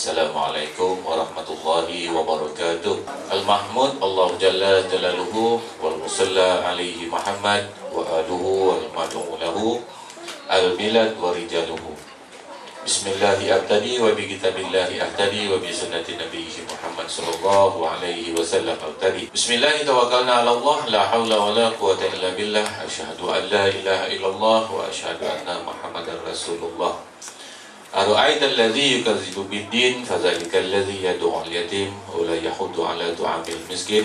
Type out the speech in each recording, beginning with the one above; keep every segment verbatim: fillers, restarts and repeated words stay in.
Assalamualaikum warahmatullahi wabarakatuh. Al-Mahmud Allah Jalla Jalaluhu wal Musalla alaihi Muhammad wa aluhu wal madu'ulahu al-bilad wa rijaluhu. Bismillahi abtadi wa bi kitabillahi ahtadi wa bi sunnati nabiyyi Muhammad sallallahu alaihi wasallam abtadi. Bismillahi tawakkalna ala Allah la hawla wa la quwwata illa billah. Asyhadu an la ilaha illallah wa asyhadu anna Muhammadar Rasulullah. Ara'aita alladhi yukadzibu bid-din fadzalika alladhi yad'u al-yatim wa la yahuddu 'ala tu'amil miskin.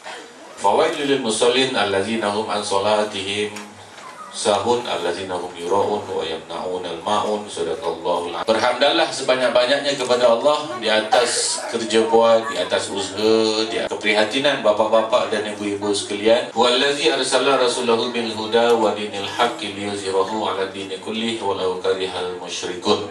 Fawailul lil musallin alladzina hum an salatihim sahun alladzina hum yura'un wa yamna'un al-ma'un. Sadaqallahul 'azim. Berhamdalah sebanyak-banyaknya kepada Allah di atas kerja buat, di atas usaha, di atas keprihatinan bapak-bapak dan ibu-ibu sekalian. Wallazi arsala rasulahu bil huda wa dinil haqqi liyuzhirahu 'ala dini kullihi walau karihal musyrikun.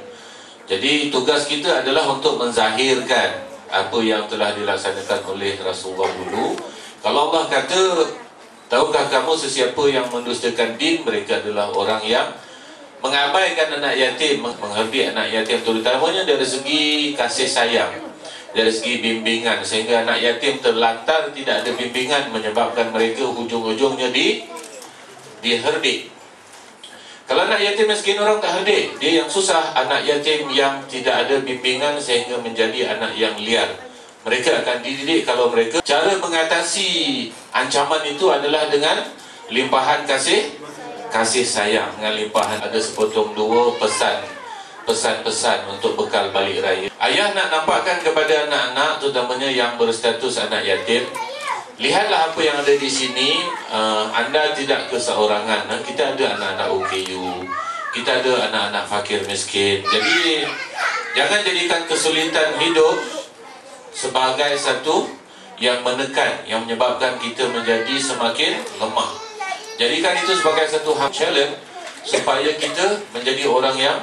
Jadi tugas kita adalah untuk menzahirkan apa yang telah dilaksanakan oleh Rasulullah dulu. Kalau Allah kata, tahukah kamu sesiapa yang mendustakan din, mereka adalah orang yang mengabaikan anak yatim, menghardik anak yatim, terutamanya dari segi kasih sayang, dari segi bimbingan, sehingga anak yatim terlantar, tidak ada bimbingan, menyebabkan mereka hujung-hujungnya di diherdik. Kalau anak yatim miskin orang tak herdik, dia yang susah. Anak yatim yang tidak ada bimbingan sehingga menjadi anak yang liar. Mereka akan dididik kalau mereka. Cara mengatasi ancaman itu adalah dengan limpahan kasih kasih sayang, dengan limpahan. Ada sepotong dua pesan pesan-pesan untuk bekal balik raya. Ayah nak nampakkan kepada anak-anak, terutamanya yang berstatus anak yatim, lihatlah apa yang ada di sini. uh, Anda tidak keseorangan. uh, Kita ada anak-anak O K U, kita ada anak-anak fakir miskin. Jadi jangan jadikan kesulitan hidup sebagai satu yang menekan, yang menyebabkan kita menjadi semakin lemah. Jadikan itu sebagai satu challenge supaya kita menjadi orang yang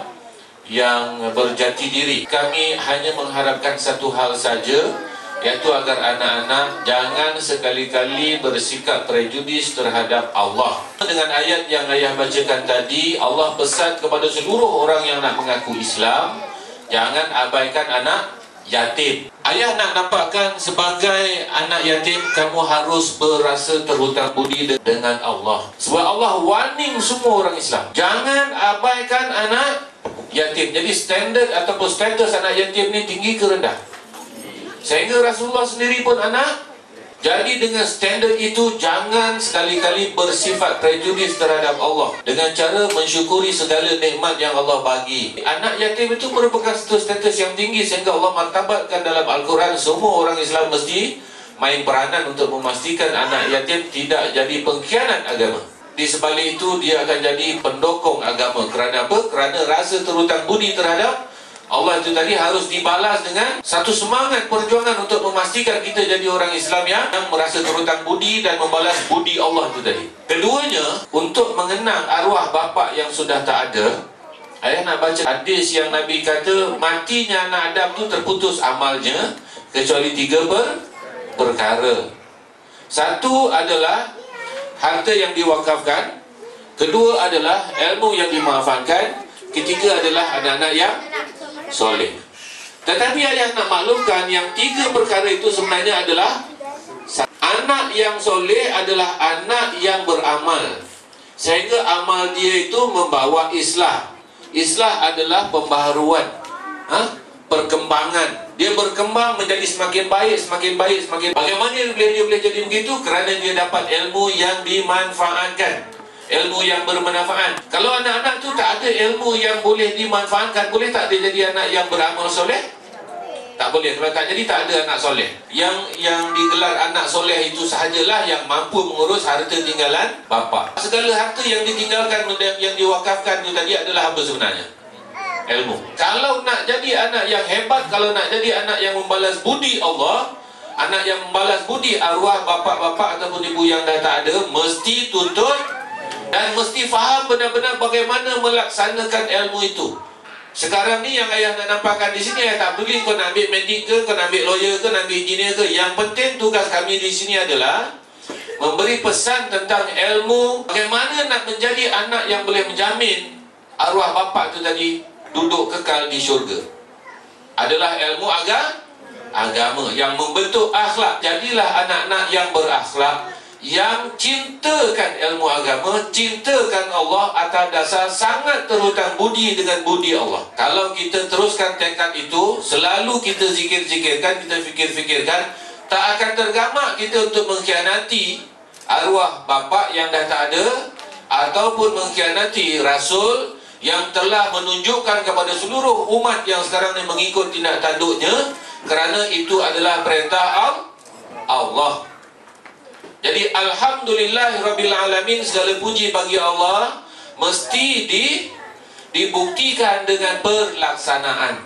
yang berjati diri. Kami hanya mengharapkan satu hal saja, yaitu agar anak-anak jangan sekali-kali bersikap prejudis terhadap Allah. Dengan ayat yang ayah bacakan tadi, Allah pesan kepada seluruh orang yang nak mengaku Islam, jangan abaikan anak yatim. Ayah nak nampakkan sebagai anak yatim, kamu harus berasa terhutang budi dengan Allah. Sebab Allah warning semua orang Islam, jangan abaikan anak yatim. Jadi standard ataupun status anak yatim ni tinggi ke rendah? Sehingga Rasulullah sendiri pun anak. Jadi dengan standard itu, jangan sekali-kali bersifat prejudis terhadap Allah dengan cara mensyukuri segala nikmat yang Allah bagi. Anak yatim itu merupakan satu status yang tinggi, sehingga Allah martabatkan dalam Al-Quran semua orang Islam mesti main peranan untuk memastikan anak yatim tidak jadi pengkhianat agama. Di sebalik itu, dia akan jadi pendokong agama. Kerana apa? Kerana rasa terhutang budi terhadap Allah itu tadi harus dibalas dengan satu semangat perjuangan untuk memastikan kita jadi orang Islam yang merasa terhutang budi dan membalas budi Allah itu tadi. Keduanya, untuk mengenang arwah bapa yang sudah tak ada, ayah nak baca hadis yang Nabi kata matinya anak Adam itu terputus amalnya kecuali tiga per perkara. Satu adalah harta yang diwakafkan, kedua adalah ilmu yang dimanfaatkan, ketiga adalah anak-anak yang soleh. Tetapi ayah nak maklumkan, yang tiga perkara itu sebenarnya adalah anak yang soleh adalah anak yang beramal, sehingga amal dia itu membawa islah. Islah adalah pembaharuan, ha? perkembangan. Dia berkembang menjadi semakin baik, semakin baik, semakin baik. Bagaimana dia boleh jadi begitu? Kerana dia dapat ilmu yang dimanfaatkan, ilmu yang bermanfaat. Kalau anak-anak tu tak ada ilmu yang boleh dimanfaatkan, boleh tak dia jadi anak yang beramal soleh? Tak boleh. Kalau tak jadi, tak ada anak soleh. Yang yang digelar anak soleh itu sahajalah yang mampu mengurus harta tinggalan bapa. Segala harta yang ditinggalkan, yang diwakafkan itu tadi adalah apa sebenarnya? Ilmu. Kalau nak jadi anak yang hebat, kalau nak jadi anak yang membalas budi Allah, anak yang membalas budi arwah bapa-bapa ataupun ibu yang dah tak ada, mesti tuntut dan mesti faham benar-benar bagaimana melaksanakan ilmu itu. Sekarang ni yang ayah nak nampakkan di sini, ayah tak peduli kau nak ambil medik ke, kau nak ambil lawyer ke, nak ambil engineer ke. Yang penting tugas kami di sini adalah memberi pesan tentang ilmu, bagaimana nak menjadi anak yang boleh menjamin arwah bapa tu tadi duduk kekal di syurga. adalah ilmu agama, agama yang membentuk akhlak. Jadilah anak-anak yang berakhlak, yang cintakan ilmu agama, cintakan Allah atas dasar sangat terhutang budi dengan budi Allah. Kalau kita teruskan tekad itu, selalu kita zikir-zikirkan, kita fikir-fikirkan, tak akan tergamak kita untuk mengkhianati arwah bapa yang dah tak ada, ataupun mengkhianati Rasul yang telah menunjukkan kepada seluruh umat yang sekarang ini mengikut tindak tanduknya, kerana itu adalah perintah Allah. Jadi alhamdulillahirabbil alamin, segala puji bagi Allah mesti di dibuktikan dengan pelaksanaan.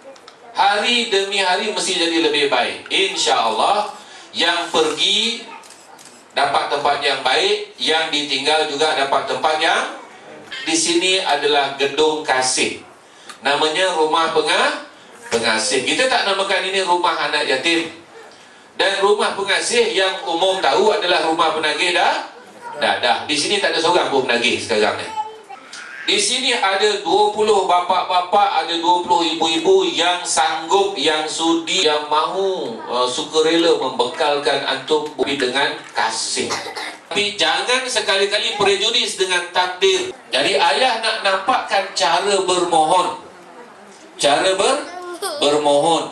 Hari demi hari mesti jadi lebih baik, insya-Allah. Yang pergi dapat tempat yang baik, yang ditinggal juga dapat tempat yang. Di sini adalah gedung kasih, namanya rumah pengah pengasih. Kita tak namakan ini rumah anak yatim. Dan rumah pengasih yang umum tahu adalah rumah penagih dah dadah. Di sini tak ada seorang pun penagih sekarang ni. Di sini ada dua puluh bapa-bapa, ada dua puluh ibu-ibu yang sanggup, yang sudi, yang mahu uh, sukarela membekalkan antum dengan kasih. Tapi jangan sekali-kali prejudis dengan takdir. Jadi ayah nak nampakkan cara bermohon, cara ber bermohon.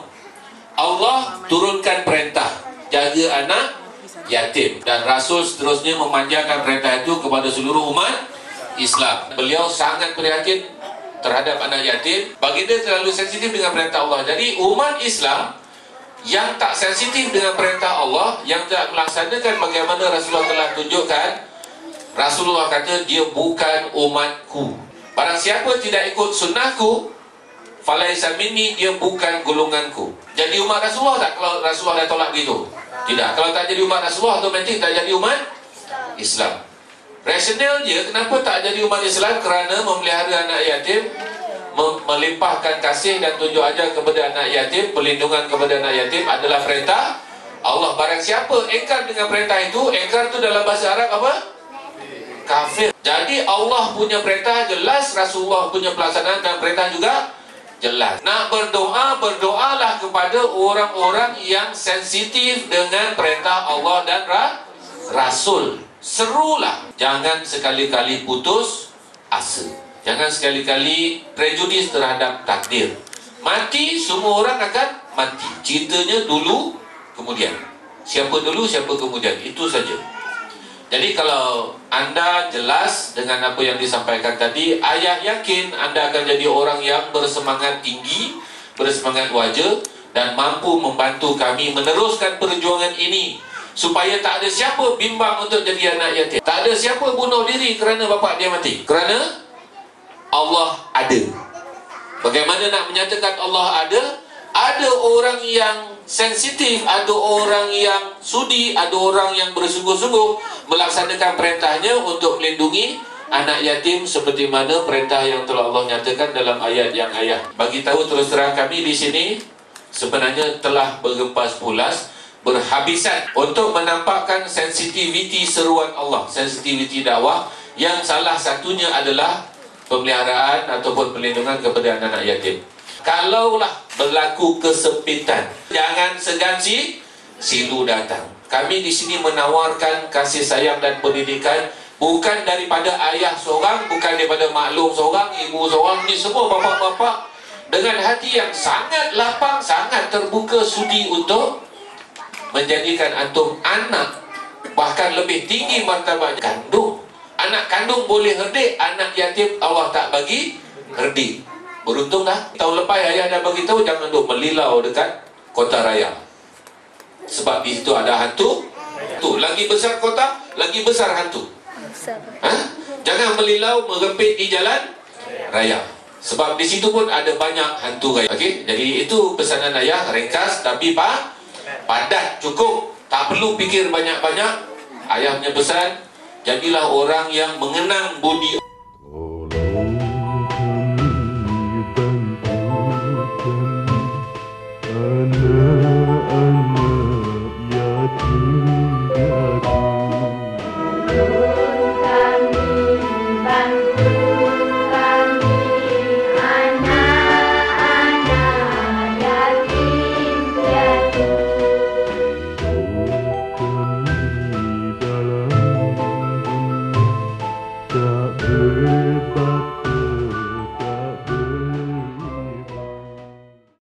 Allah turunkan perintah jaga anak yatim, dan Rasul seterusnya memanjangkan perintah itu kepada seluruh umat Islam. Beliau sangat prihatin terhadap anak yatim. Baginda terlalu sensitif dengan perintah Allah. Jadi umat Islam yang tak sensitif dengan perintah Allah, yang tak melaksanakan bagaimana Rasulullah telah tunjukkan, Rasulullah kata dia bukan umatku. Barang siapa tidak ikut sunnahku, falaisa minni, dia bukan golonganku. Jadi umat Rasulullah tak kalau Rasulullah dah tolak gitu? Tidak. Kalau tak jadi umat Rasulullah, otomatik tak jadi umat Islam. Rasional dia kenapa tak jadi umat Islam? Kerana memelihara anak yatim, melimpahkan kasih dan tunjuk ajar kepada anak yatim, perlindungan kepada anak yatim adalah perintah Allah. Barang siapa engkar dengan perintah itu, engkar itu dalam bahasa Arab apa? Kafir. Jadi Allah punya perintah jelas, Rasulullah punya pelaksanaan dan perintah juga jelas. Nak berdoa, berdoalah kepada orang-orang yang sensitif dengan perintah Allah dan Rasul. Serulah, jangan sekali-kali putus asa. Jangan sekali-kali prejudis terhadap takdir. Mati, semua orang akan mati. Ceritanya dulu, kemudian. Siapa dulu, siapa kemudian. Itu saja. Jadi kalau anda jelas dengan apa yang disampaikan tadi, ayah yakin anda akan jadi orang yang bersemangat tinggi, bersemangat wajar, dan mampu membantu kami meneruskan perjuangan ini, supaya tak ada siapa bimbang untuk jadi anak yatim. Tak ada siapa bunuh diri kerana bapa dia mati. Kerana Allah ada. Bagaimana nak menyatakan Allah ada? Ada orang yang sensitif, ada orang yang sudi, ada orang yang bersungguh-sungguh melaksanakan perintahnya untuk melindungi anak yatim, seperti mana perintah yang telah Allah nyatakan dalam ayat yang ayah bagi tahu. Terus terang kami di sini sebenarnya telah bergempas pulas, berhabisan untuk menampakkan sensitiviti seruan Allah, sensitiviti dakwah, yang salah satunya adalah pemeliharaan ataupun perlindungan kepada anak-anak yatim. Kalaulah berlaku kesempitan, jangan segan si silu datang. Kami di sini menawarkan kasih sayang dan pendidikan, bukan daripada ayah seorang, bukan daripada maklum seorang, ibu seorang. Ini semua bapa-bapa dengan hati yang sangat lapang, sangat terbuka, sudi untuk menjadikan antum anak, bahkan lebih tinggi martabat kandung. Anak kandung boleh herdik, anak yatim Allah tak bagi herdik. Beruntung dah. Tahun lepas ayah dah bagi tahu jangan duk melilau dekat kota raya, sebab di situ ada hantu. Tu lagi besar kota, lagi besar hantu. Ha? Jangan melilau merempit di jalan raya, sebab di situ pun ada banyak hantu raya. Okey, jadi itu pesanan ayah, ringkas tapi pak padat, cukup, tak perlu fikir banyak-banyak. Ayah punya pesan, jadilah orang yang mengenang budi. Tolong kami bantukan anak